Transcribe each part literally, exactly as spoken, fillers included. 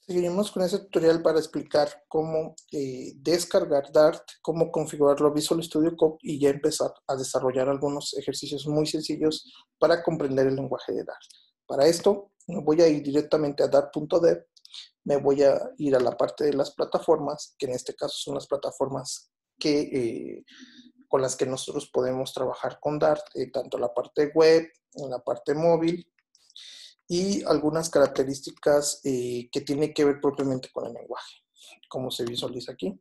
Seguiremos con este tutorial para explicar cómo eh, descargar Dart, cómo configurarlo a Visual Studio Code y ya empezar a desarrollar algunos ejercicios muy sencillos para comprender el lenguaje de Dart. Para esto me voy a ir directamente a dart punto dev, me voy a ir a la parte de las plataformas, que en este caso son las plataformas que, eh, con las que nosotros podemos trabajar con Dart, eh, tanto la parte web, en la parte móvil, y algunas características eh, que tienen que ver propiamente con el lenguaje, como se visualiza aquí.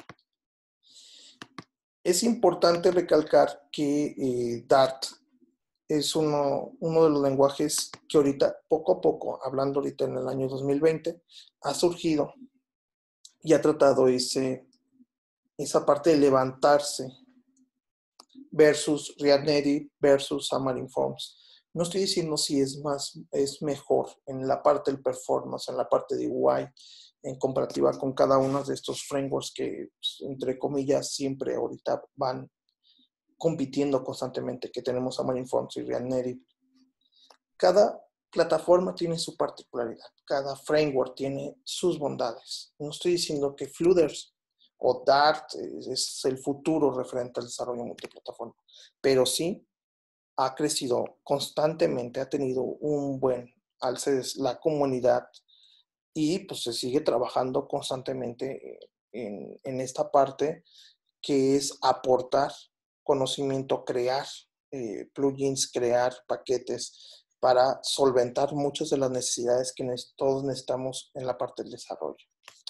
Es importante recalcar que eh, Dart es uno, uno de los lenguajes que ahorita, poco a poco, hablando ahorita en el año dos mil veinte, ha surgido y ha tratado ese, esa parte de levantarse versus React Native versus Xamarin Forms. No estoy diciendo si es más, es mejor en la parte del performance, en la parte de U I, en comparativa con cada uno de estos frameworks que, entre comillas, siempre ahorita van compitiendo constantemente, que tenemos Xamarin Forms y React Native. Cada plataforma tiene su particularidad, cada framework tiene sus bondades. No estoy diciendo que Flutter o Dart es el futuro referente al desarrollo multiplataforma, pero sí ha crecido constantemente, ha tenido un buen alce de la comunidad y pues se sigue trabajando constantemente en, en esta parte que es aportar conocimiento, crear eh, plugins, crear paquetes para solventar muchas de las necesidades que todos necesitamos en la parte del desarrollo.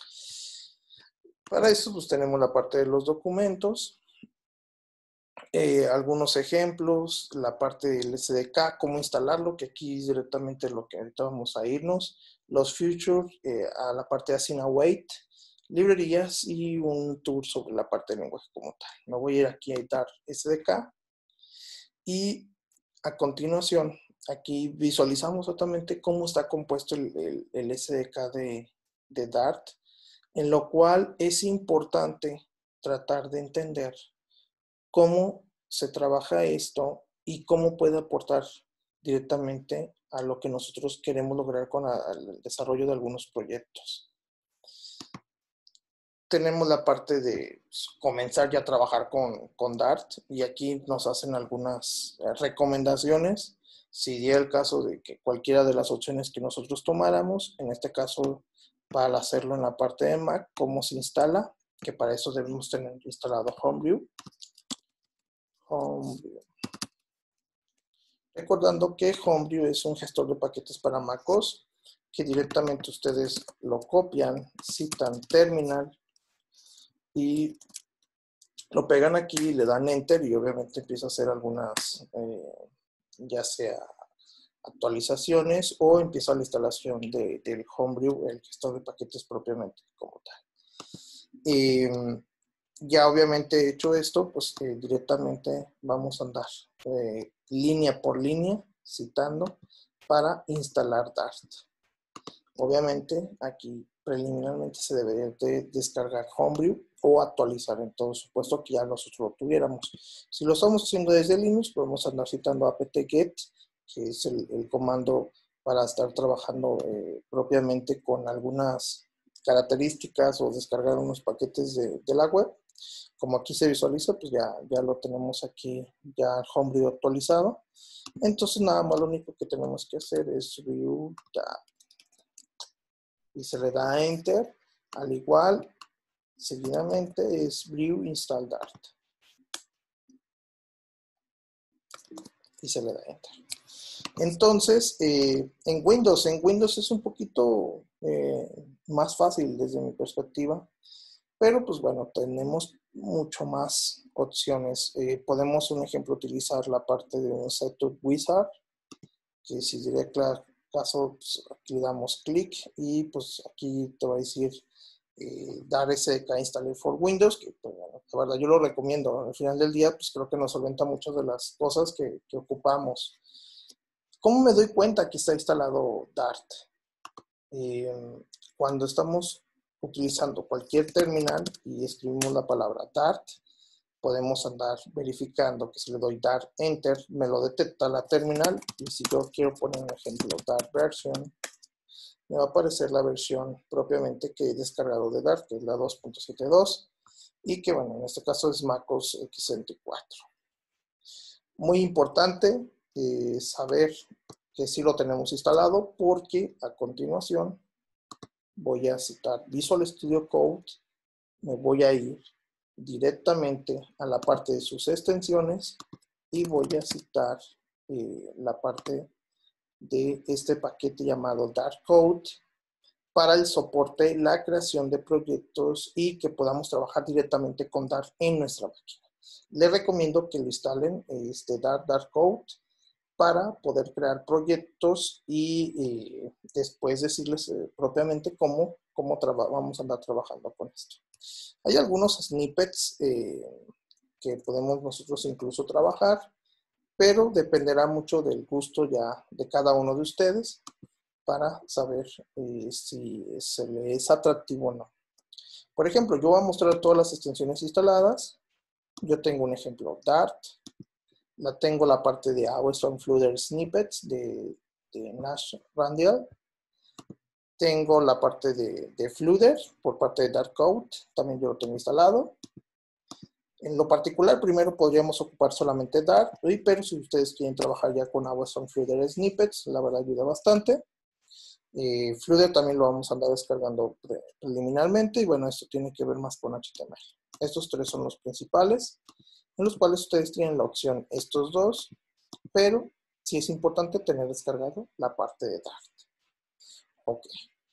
Para eso pues tenemos la parte de los documentos, eh, algunos ejemplos, la parte del S D K, cómo instalarlo, que aquí es directamente lo que ahorita vamos a irnos, los features, eh, a la parte de Async Await, librerías y un tour sobre la parte del lenguaje como tal. Me voy a ir aquí a editar S D K y a continuación aquí visualizamos totalmente cómo está compuesto el, el, el S D K de, de Dart, en lo cual es importante tratar de entender cómo se trabaja esto y cómo puede aportar directamente a lo que nosotros queremos lograr con el desarrollo de algunos proyectos. Tenemos la parte de comenzar ya a trabajar con, con Dart y aquí nos hacen algunas recomendaciones si diera el caso de que cualquiera de las opciones que nosotros tomáramos, en este caso para hacerlo en la parte de Mac, cómo se instala, que para eso debemos tener instalado Homebrew. Homebrew. Recordando que Homebrew es un gestor de paquetes para MacOS, que directamente ustedes lo copian, citan terminal y lo pegan aquí, le dan enter y obviamente empieza a hacer algunas, eh, ya sea actualizaciones o empieza la instalación de, del Homebrew, el gestor de paquetes propiamente como tal. Y ya obviamente hecho esto, pues eh, directamente vamos a andar eh, línea por línea citando para instalar Dart. Obviamente aquí preliminarmente se debería de descargar Homebrew o actualizar en todo supuesto que ya nosotros lo tuviéramos. Si lo estamos haciendo desde Linux, podemos andar citando apt-get, que es el, el comando para estar trabajando eh, propiamente con algunas características o descargar unos paquetes de, de la web. Como aquí se visualiza, pues ya, ya lo tenemos aquí, ya Homebrew actualizado. Entonces nada más lo único que tenemos que hacer es view Dart y se le da enter, al igual seguidamente es brew install Dart y se le da enter. Entonces eh, en Windows, en Windows es un poquito eh, más fácil desde mi perspectiva, pero pues bueno, tenemos mucho más opciones. Eh, podemos, un ejemplo, utilizar la parte de un setup wizard, que si directo caso, pues aquí le damos clic y pues aquí te va a decir eh, dar S D K installer for Windows, que pues, bueno, la verdad yo lo recomiendo. Al final del día, pues creo que nos solventa muchas de las cosas que, que ocupamos. ¿Cómo me doy cuenta que está instalado Dart? Eh, cuando estamos utilizando cualquier terminal y escribimos la palabra Dart, podemos andar verificando que si le doy Dart Enter, me lo detecta la terminal. Y si yo quiero poner un ejemplo, Dart Version, me va a aparecer la versión propiamente que he descargado de Dart, que es la dos punto setenta y dos, y que, bueno, en este caso es MacOS equis veinticuatro. Muy importante eh, saber que sí lo tenemos instalado, porque a continuación voy a citar Visual Studio Code, me voy a ir directamente a la parte de sus extensiones y voy a citar eh, la parte de este paquete llamado Dart Code para el soporte, la creación de proyectos y que podamos trabajar directamente con Dart en nuestra máquina. Les recomiendo que lo instalen este Dart, Dart Code para poder crear proyectos y eh, después decirles eh, propiamente cómo, cómo vamos a andar trabajando con esto. Hay algunos snippets eh, que podemos nosotros incluso trabajar, pero dependerá mucho del gusto ya de cada uno de ustedes para saber eh, si se le es atractivo o no. Por ejemplo, yo voy a mostrar todas las extensiones instaladas. Yo tengo un ejemplo, Dart. La tengo la parte de Awesome Flutter Snippets de, de Nash Randall. Tengo la parte de, de Flutter por parte de Dart Code. También yo lo tengo instalado. En lo particular, primero podríamos ocupar solamente Dart, pero si ustedes quieren trabajar ya con Awesome Flutter Snippets, la verdad ayuda bastante. Eh, Flutter también lo vamos a andar descargando pre preliminarmente y bueno, esto tiene que ver más con H T M L. Estos tres son los principales, en los cuales ustedes tienen la opción estos dos, pero sí es importante tener descargado la parte de Dart. Ok.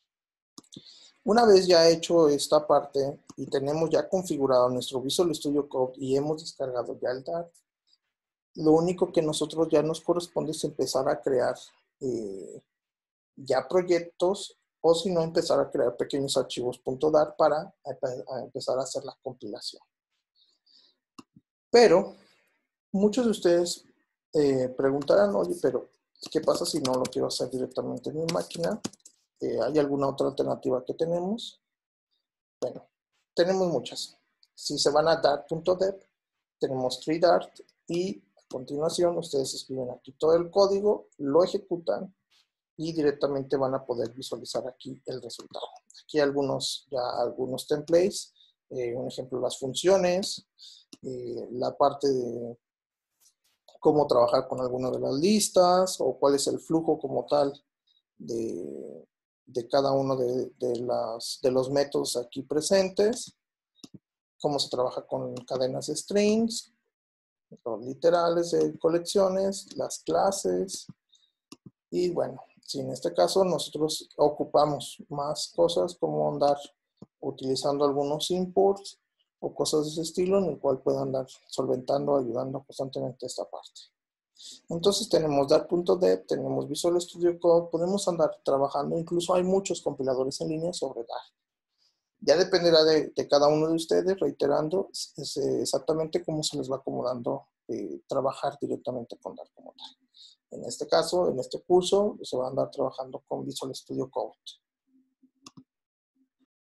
Una vez ya hecho esta parte y tenemos ya configurado nuestro Visual Studio Code y hemos descargado ya el Dart, lo único que nosotros ya nos corresponde es empezar a crear eh, ya proyectos o si no empezar a crear pequeños archivos .dart para a empezar a hacer la compilación. Pero muchos de ustedes eh, preguntarán, oye, pero ¿qué pasa si no lo quiero hacer directamente en mi máquina? Eh, ¿Hay alguna otra alternativa que tenemos? Bueno, tenemos muchas. Si se van a dart punto dev, tenemos TreeDart y a continuación ustedes escriben aquí todo el código, lo ejecutan y directamente van a poder visualizar aquí el resultado. Aquí algunos, ya algunos templates, eh, un ejemplo, las funciones, eh, la parte de cómo trabajar con alguna de las listas o cuál es el flujo como tal de, de cada uno de, de, las, de los métodos aquí presentes, cómo se trabaja con cadenas de strings, los literales de colecciones, las clases y bueno, si en este caso nosotros ocupamos más cosas como andar utilizando algunos imports o cosas de ese estilo en el cual puedan andar solventando, ayudando constantemente esta parte. Entonces tenemos dart punto dev, tenemos Visual Studio Code, podemos andar trabajando, incluso hay muchos compiladores en línea sobre Dart. Ya dependerá de, de cada uno de ustedes, reiterando, es exactamente cómo se les va acomodando eh, trabajar directamente con Dart como tal. En este caso, en este curso, se va a andar trabajando con Visual Studio Code.